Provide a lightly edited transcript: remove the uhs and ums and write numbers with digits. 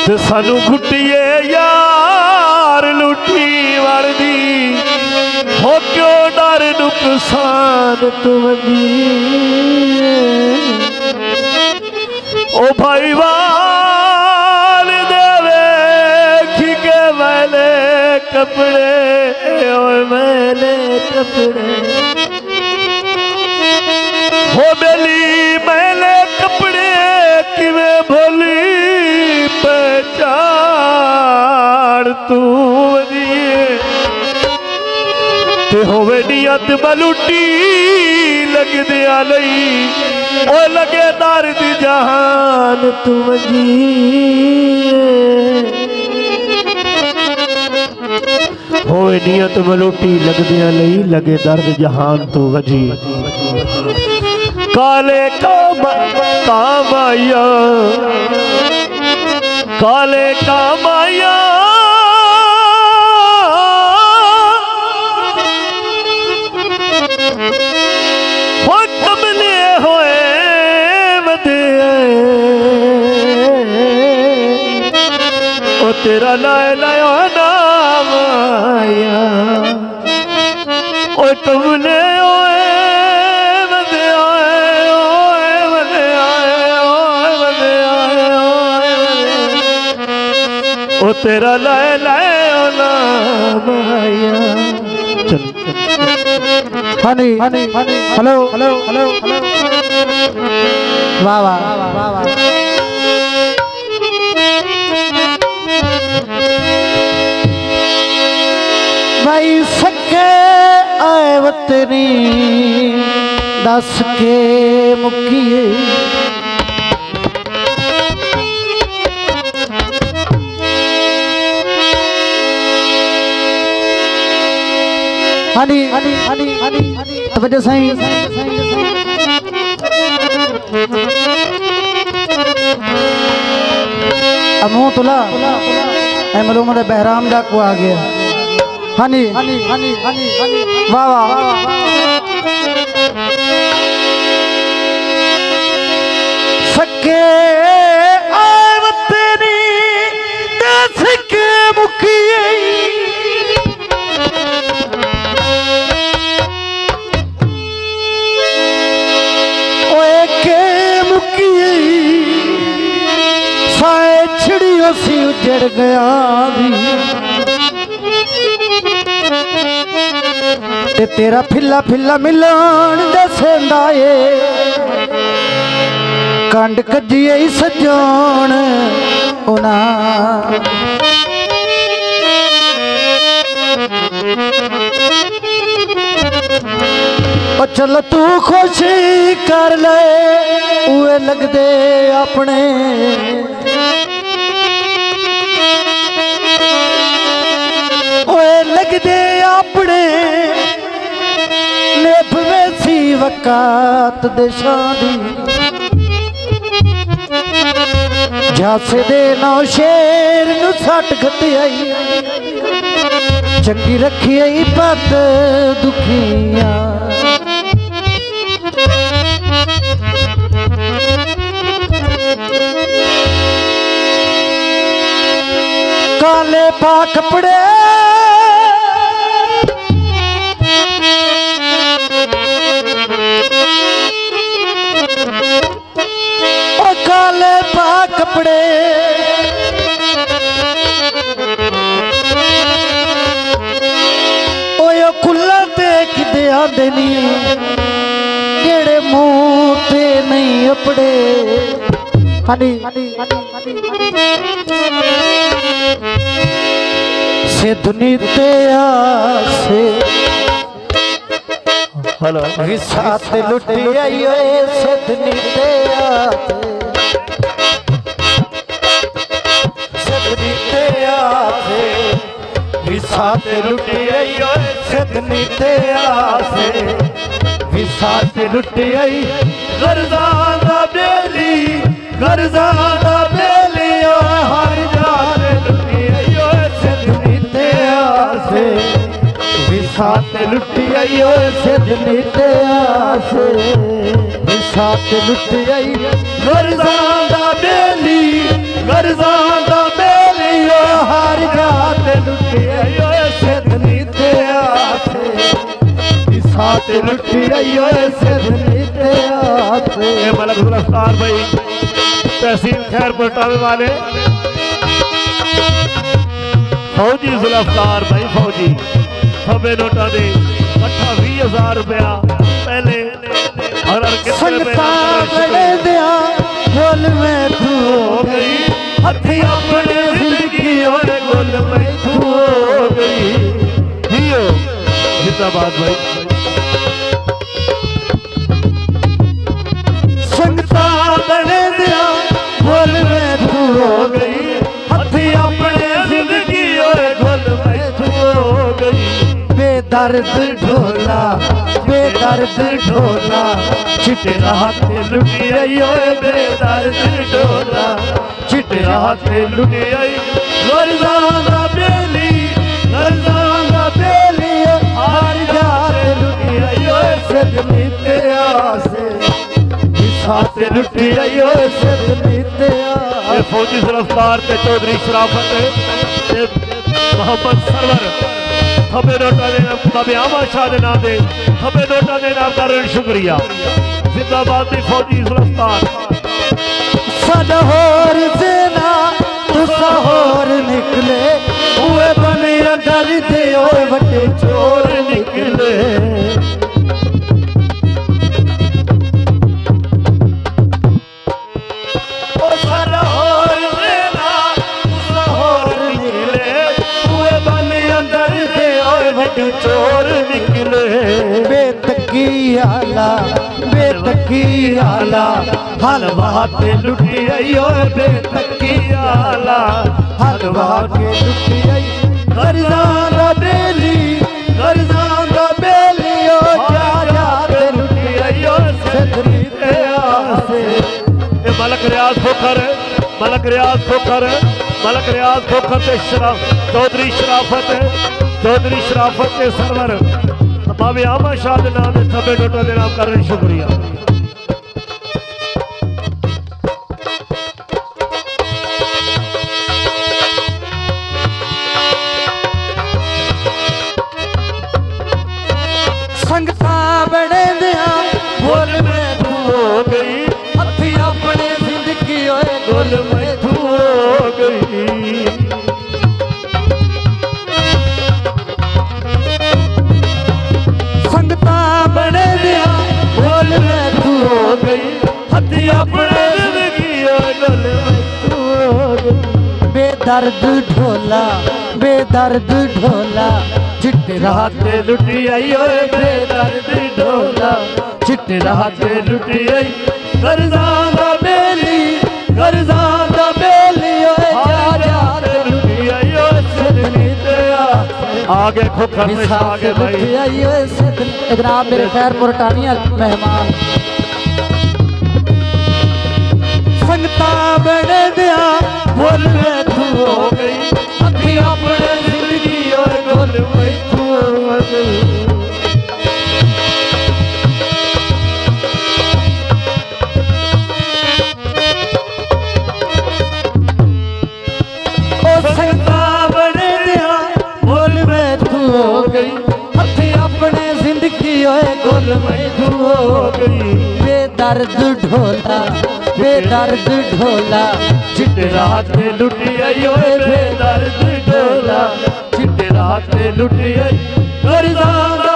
ते सानू घुटिए यार लुटी वरदी हो क्यों डर नुकसान तुमदी ओ भाई वाल देवे खिके मैले कपड़े ओ मैले कपड़े हो बेली मैले कपड़े किवें भोली पहचान तू वधिए ते होवे नियत बलूटी लग दिया लई ओ लगे दर्द जहान तू वधिए होवे नियत बलूटी लग दिया लई लगे दर्द जहान तू वधिए काले कामाया काले कामाया हो कमले होए वधे ओ तेरा लाए लाया नाम आया ओ कमले होए ओ तेरा लाए लाए ओ नाम आया चल honey hello hello hello hello वाह वाह वाह वाह भाई सके आए वतनी दस के मुकिए हनी हनी हनी हनी तवज्जो सही अमो तुला ए मालूम है बहराम डाकू आ गया हनी हनी हनी हनी हनी वाह वाह सके आए वतनी दस के मुखिए सी उजड़ गया ते तेरा फिल्ला फिल्ला मिलन दसेंदा ए कंड कजिए सजोण उना ओ चल तू खुशी कर ले उए लगदे अपने लगदे अपने नेभवे सी वकात देशां दी झांसे दे नौ शेर नू सट खतियाई चंगी रखी आई पत दुखिया काले पा कपड़े काले पा कपड़े ओयो खुला ते किदे आंदे नी जेड़े मुंह ते नहीं अपड़े हनी से दुनी ते आसे हेलो विसात लुटी आई ओए से दुनी ते आसे विसात लुटी आई सदनी ते आसे विसात लुटी आई गर्जाना बेली हर जान लुटी आई सदनी ते आसे विसात लुटी आई सदनी ते आसे विसात लुटी आई गर्जाना बेली हार जाते लुटी आयो सिद्धनी ते आसे साते लुटी आयो सिद्धनी ते आसे। ये मलक जुल्फकार भाई तहसील खैरपुर टावे वाले फौजी जुल्फकार भाई फौजी खबे नोटा दे 20,000 रुपया पहले और संगता बड़े दिया गोल में तू हो गई हथी अपने जिंदगी और गोल में तू हो गई। जियो जिंदाबाद भाई। संगता बड़े दिया गोल में तू हो गई हथी अपने जिंदगी और गोल में तू हो गई। बेदर्द ढोला बेदर्द ढोला चिटे राते लुटी आई ओए बेदर्द ढोला चिटे राते लुटी आई गर्दाना बेली हार जाते लुटी आई ओए सिद्धनी ते आसे साते लुटी आई ओए सिद्धनी ते आसे। फौजी जुल्फकार ते चौधरी शराफत मोहम्मद सरवर खबे नोटा देना बाबे आमा शाह दे नाम दे खबे नोटा देना कारण शुक्रिया। जिंदाबाद दी फौजी जुल्फकार। सदहोर सेना तू सहोर निकले हुए बने अंदर दे ओए बड़े चोर निकले। ओ सदहोर सेना तू सहोर निकले हुए बने अंदर दे ओए बड़े चोर निकले। बेतकी आला हलवा ते लुटी आई ओए बेतकी आला हलवा के लुटी आई गर्दाना बेली ओ जा ते लुटी आई ओ सिद्धनी ते आसे। ये मलक रियाज खोखर ते चौधरी शराफत ते सरवर बाबे आमा शाह दे नाम दे खबे नोटा दे नाम कारण शुक्रिया। संगता बड़े दिया गोल में तू हो गई हथी अपने जिंदगी ओए गोल में तू हो गई। संगता बड़े दिया गोल में तू हो गई हथी अपने जिंदगी ओए गोल में तू हो गई। बेदर्द ढोला चिट्टे राते लुटी आई ओए बेदर्द ढोला चिट्टे राते लुटी आई गर्दाना बेली ओए जा ते लुटी आई ओए सिद्धनी ते आसे। आगे खोखर में आगे भाई लुटी आई ओए सिद्धनी। जनाब मेरे खैरपुर टानिया मेहमान संगता बड़े दिया बोल में तू हो गई हथी अपने जिंदगी और गोल में तू हो गई। ओ संगता बड़े दिया बोल में तू हो गई हथी अपने जिंदगी और गोल में तू हो गई। बेदर्द ढोला चिट्टे राते लुटी आई ओए बेदर्द ढोला चिट्टे राते लुटी आई गर्दाना